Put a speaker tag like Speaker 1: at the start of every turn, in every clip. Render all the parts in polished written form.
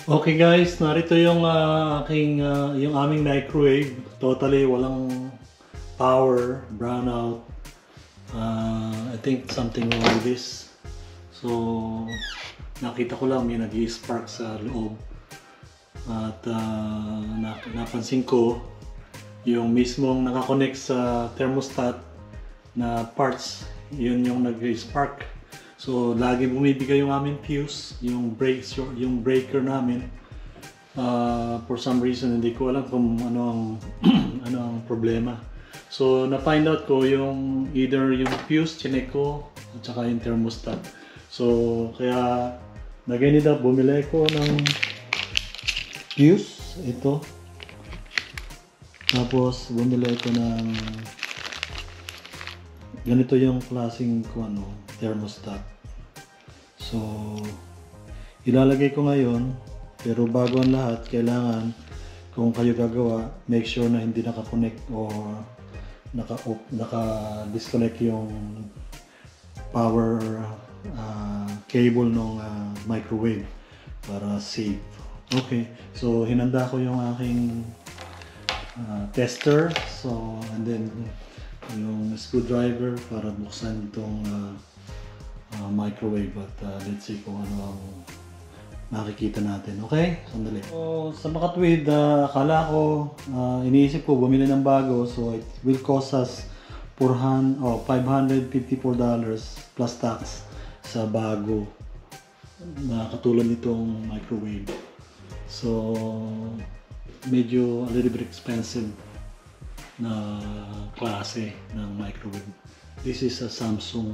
Speaker 1: Okay guys, narito yung yung aming microwave. Totally walang power, brownout. I think something wrong with this. So nakita ko lang may nag-spark sa loob. At napansin ko yung mismong nakakonect sa thermostat na parts, yun yung nag-spark. So lagi bumibigay yung aming fuse, yung breaker namin. For some reason hindi ko alam kung ano ang ano ang problema. So na-find out ko yung either yung fuse chinek ko at saka yung thermostat. So kaya nag-ended up bumili ko ng fuse ito. Tapos bumili ko ng ganito yung klaseng thermostat. So ilalagay ko ngayon, pero bago ang lahat kailangan kung kayo gagawa, make sure na hindi naka-connect or naka-disconnect yung power cable ng microwave para safe. Okay, so hinanda ko yung aking tester, so and then yung screwdriver para buksan itong microwave at let's see kung ano ang makikita natin. Okay? Sandali. So sa makatwid, akala ko, iniisip ko bumili ng bago, so it will cost us $554 plus tax sa bago na katulad nitong microwave. So medyo a little bit expensive na klase ng microwave. This is a Samsung.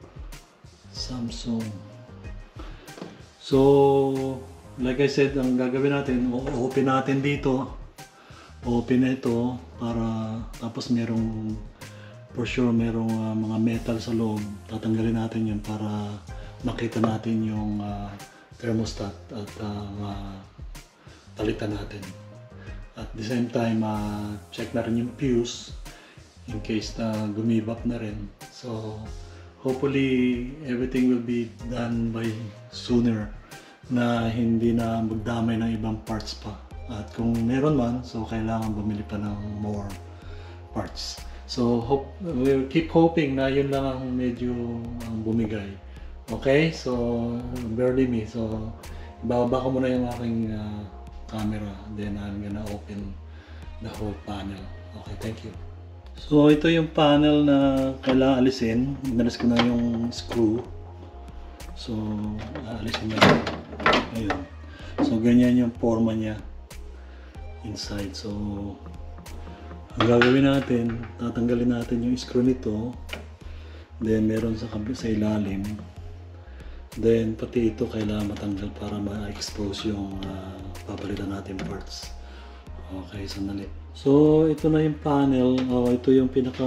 Speaker 1: So like I said, ang gagawin natin, open natin dito, open ito para tapos merong for sure merong mga metal sa loob. Tatanggalin natin yun para makita natin yung thermostat at palitan natin. At the same time, check na rin yung fuse in case na gumibap na rin. So hopefully everything will be done by sooner na hindi na magdamay ng ibang parts pa. At kung meron man, so kailangan bumili pa ng more parts. So we'll keep hoping na yun lang ang medyo ang bumigay. Okay, so bear with me. So ibababa ko muna yung aking camera, then I'm gonna open the whole panel. Okay, thank you. So ito yung panel na kailangan alisin. Inalis ko na yung screw. So aalisin na yun. Ayun. So ganyan yung forma niya inside. So ang gagawin natin, tatanggalin natin yung screw nito. Then meron sa ilalim. Then pati ito kailangan matanggal para ma-expose yung papalitan natin parts. Okay, sandali. So ito na yung panel. Ito yung pinaka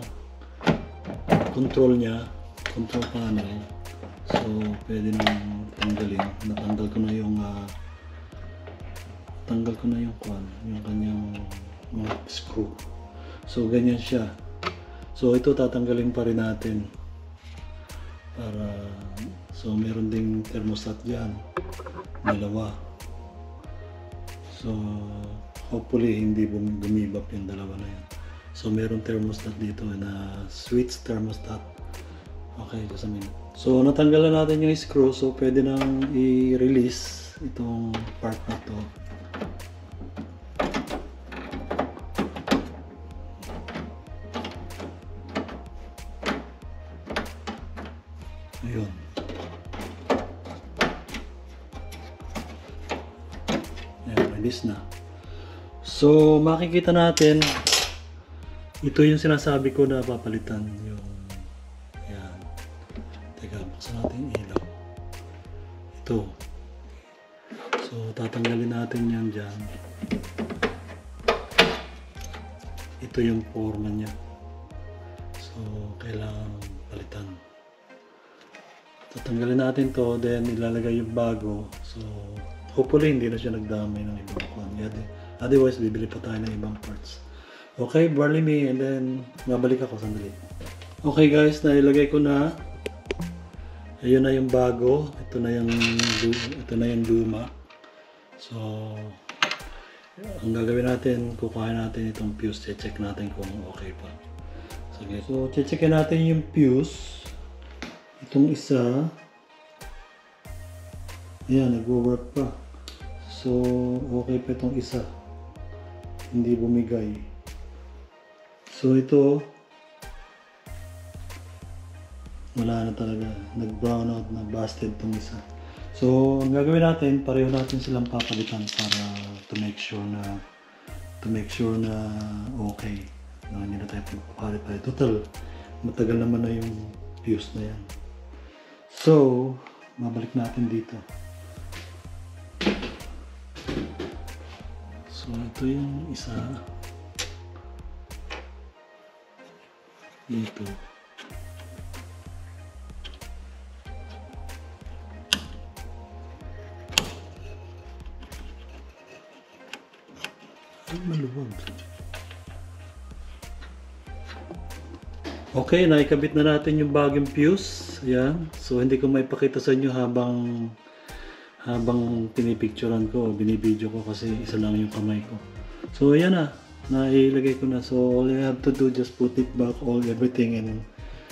Speaker 1: control niya, control panel. So pwede nang tanggalin. Natanggal ko na yung yung kanyang mga screw. So ganyan siya. So ito tatanggalin pa rin natin para so meron ding thermostat diyan, dalawa. So hopefully hindi gumibap yung dalawa na yan. So meron thermostat dito na switch thermostat. Okay, just a minute. So natanggalan natin yung screw, so pwede nang i-release itong part na to. Ayun. Ayan, release na. So makikita natin, ito yung sinasabi ko na papalitan yung ayan. Teka, buksan natin yung ilaw. Ito. So tatanggalin natin yan dyan. Ito yung forma niya. So kailangan palitan. Tatanggalin natin to, then ilalagay yung bago. So hopefully hindi na siya nagdamay ng ibang kwan. Otherwise bibili pa tayo ng ibang parts. Okay, bear with me and then babalik ako sandali. Okay guys, nailagay ko na. Ayun na yung bago. Ito na yung luma. So, ang gagawin natin, kukuha natin itong fuse, check natin kung okay pa. So, check natin yung fuse. Itong isa, ayan, nagwo-work pa. So, okay pa itong isa. Hindi bumigay. So, ito, wala na talaga. Nag-brown out na, busted itong isa. So, ang gagawin natin, pareho natin silang papalitan para to make sure na okay. No, hindi na tayo pagpapalit tayo. Total, matagal naman na yung fuse na yan. So, mabalik natin dito. So, ito yung isa. Dito. Ay, maluwag. Okay, naikabit na natin yung bagong fuse. Ayan. So, hindi ko maipakita sa inyo habang pinipicturean ko o binibideo ko kasi isa lang yung kamay ko. So, ayan na. Nailagay ko na. So, all you have to do, just put it back, everything, and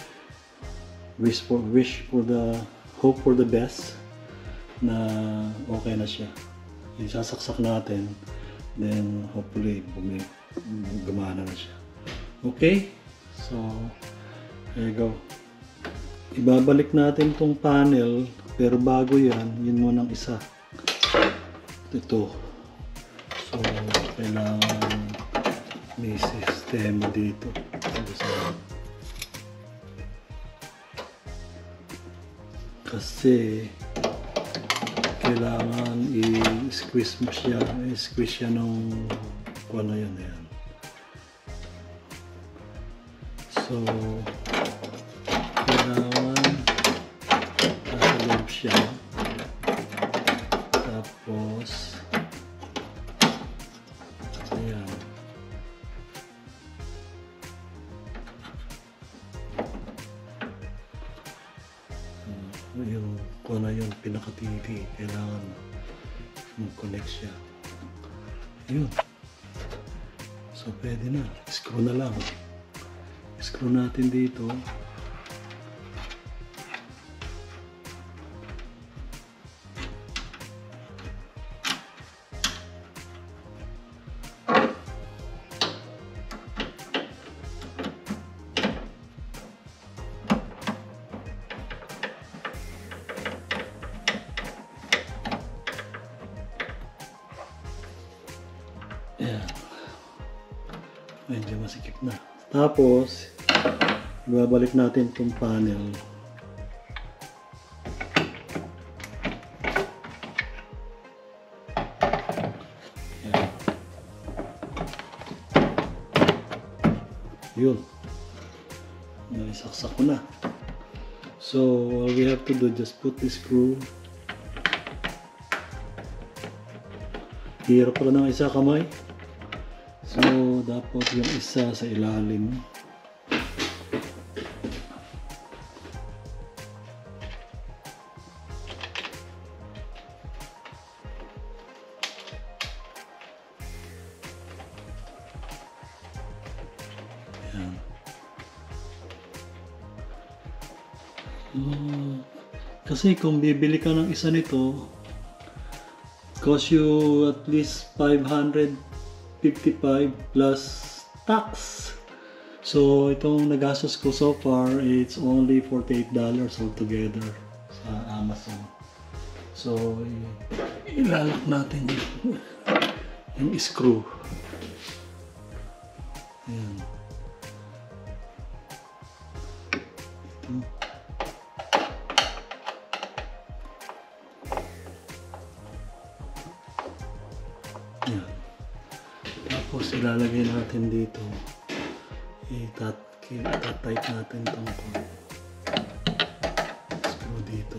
Speaker 1: hope for the best na okay na siya. Isasaksak natin. Then, hopefully, gumana na siya. Okay? So, there you go. Ibabalik natin tong panel, pero bago yan, yun munang isa. Ito. So, kailangan may sistema dito. Kasi, kailangan i-squeeze mo siya. I-squeeze siya nung kung ano yun. Yan. So, kailangan nasa loob siya. Tapos, ayan. Yung kung ano yung pinaka-TV, kailangan mag-connect siya. Yun. So, pwede na. Screw na lang. Screw natin dito. Ayan. Medyo masikip na. Tapos, ibabalik natin itong panel. Ayan. Yun. Naisaksak ko na. So, all we have to do, just put the screw. Hirap pala ng isa kamay. So, dapat yung isa sa ilalim. Ayan. Kasi kung bibili ka ng isa nito, cost you at least 555 plus tax. So, itong nagastos ko so far, it's only $48 altogether sa Amazon. So, ilalak natin yung screw. Ayan. Ito. Ayan. Tapos ilalagay natin dito. Itatight natin itong screw dito.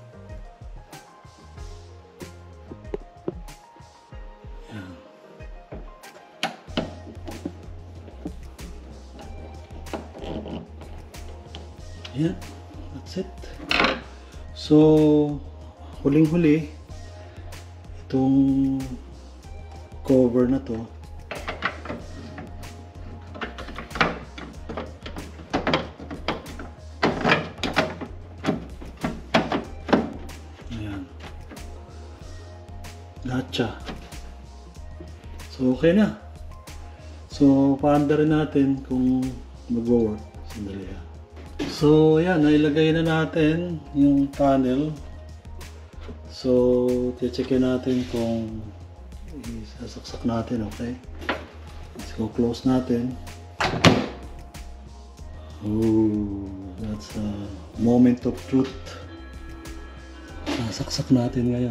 Speaker 1: Ayan. Ayan. That's it. So, huling-huli, itong cover na to. Ayan. Lahat siya. So okay na. So paanda rin natin kung mag-work. Sandali ha. So yan, nailagay na natin yung panel. So checkin natin kung isasaksak natin, okay? Let's go close natin. Oh, that's a moment of truth. Sasaksak natin ngayon.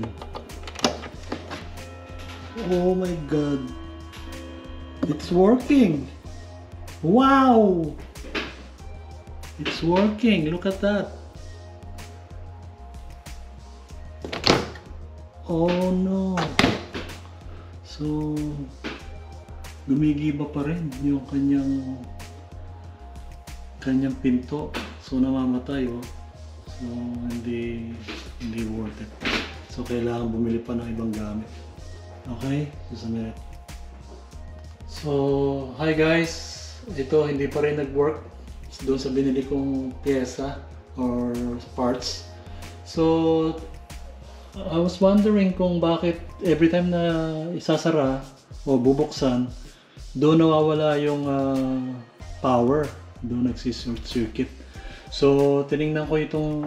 Speaker 1: Oh my God! It's working! Wow! It's working! Look at that! Oh no! So, gumigiba pa rin yung kanyang pinto. So, namamatay oh. So, hindi worth it. So, kailangan bumili pa ng ibang gamit. Okay? Just a minute. So, hi guys! Ito, hindi pa rin nag-work doon sa binili kong pyesa or parts. So, I was wondering kung bakit every time na isasara o bubuksan, doon nawawala yung power, doon nagsisircuit. So tinignan ko itong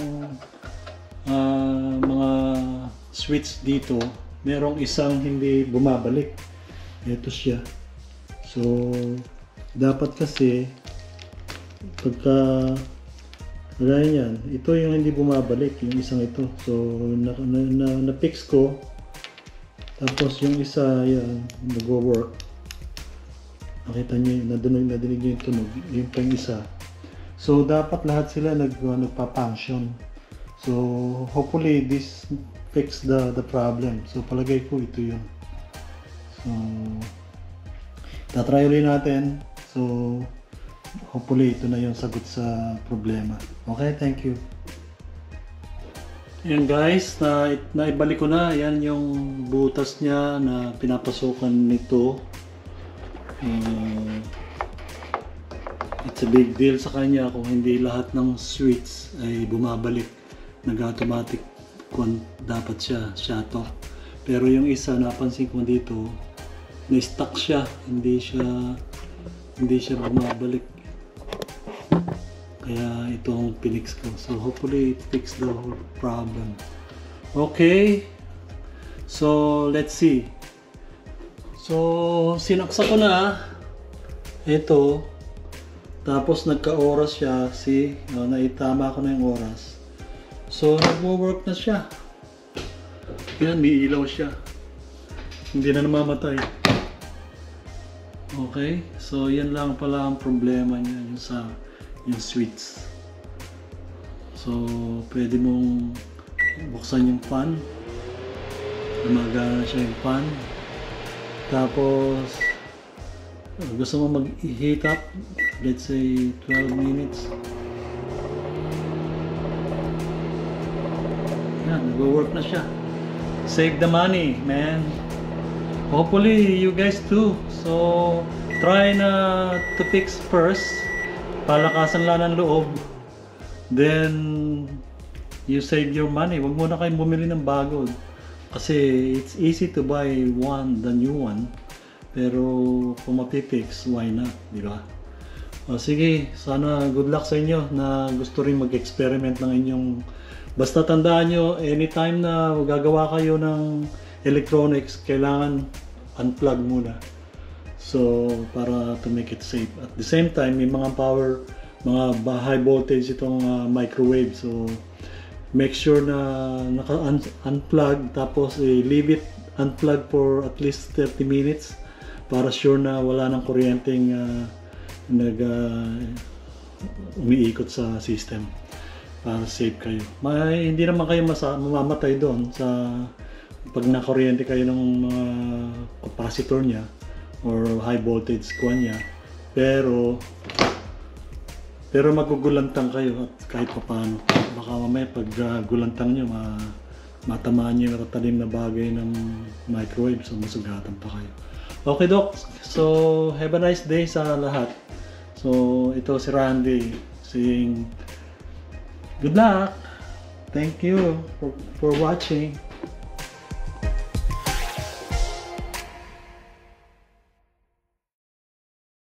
Speaker 1: mga switch dito, merong isang hindi bumabalik. Ito siya. So dapat kasi pagka gaya yan, ito yung hindi bumabalik, yung isang ito. So na-fix ko. Tapos yung isa yan, nag-work. Nakita nyo yun, nadinig nyo yung tunog, yung pang isa. So dapat lahat sila nagpa-function. So hopefully this fix the problem. So palagay ko ito yun. So tatry ulit natin. So hopefully ito na yung sagot sa problema. Okay, thank you. Ayan guys, naibalik ko na. Yan yung butas niya na pinapasukan nito. It's a big deal sa kanya kung hindi lahat ng switch ay bumabalik. Nag-automatic kung dapat siya shutter. Pero yung isa, napansin ko dito, na-stuck siya. Hindi siya bumabalik. Kaya ito ang pinix ko. So hopefully it fixed the whole problem. Okay. So let's see. So sinaksak ko na ito. Tapos nagka-oras siya. See, naitama ko na yung oras. So nagwo-work na siya. Yan, may ilaw siya. Hindi na namamatay. Okay. So yan lang pala ang problema niya, yung switch. So pwede mong buksan yung fan. Gumagana siya yung fan. Tapos gusto mo mag-heat up, let's say 12 minutes. Yan, nag-work na siya. Save the money, man. Hopefully you guys too. So try na to fix first. Palakasan lang ng loob. Then you save your money. Huwag muna kayong bumili ng bago. Kasi it's easy to buy the new one. Pero kung mapipix, why not? Di ba? Sige, sana good luck sa inyo na gusto rin mag-experiment ng inyong... Basta tandaan nyo, anytime na gagawa kayo ng electronics, kailangan unplug muna. So, para to make it safe. At the same time, may mga mga high voltage itong microwave. So, make sure na naka-unplug, tapos leave it unplugged for at least 30 minutes para sure na wala ng kuryenteng umiikot sa system. Para safe kayo. Hindi naman kayo mamamatay doon sa pag nakuryente kayo ng mga capacitor niya or high voltage kuwan niya, pero magugulantang kayo at kahit paano. Baka mamaya pag gulantang nyo matamaan niyo yung matalim na bagay ng microwave, so masugatan pa kayo. Okay, Doc. So, have a nice day sa lahat. So, ito si Randy saying good luck. Thank you for watching.